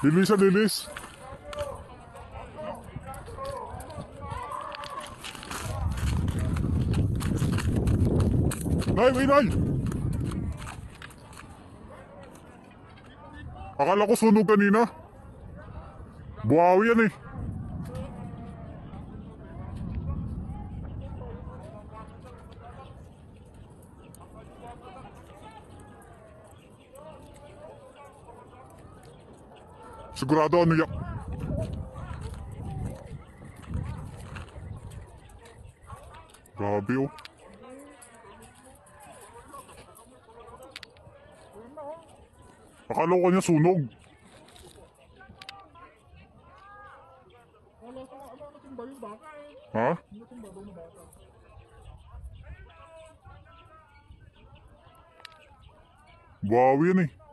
Lilis na lilis. Nay, may nay! Akala ko sunog kanina. Buhawi yan eh. Sigurado ano yan? Grabe oh. Akala ko kanya sunog. Ha? Buhawi yan eh.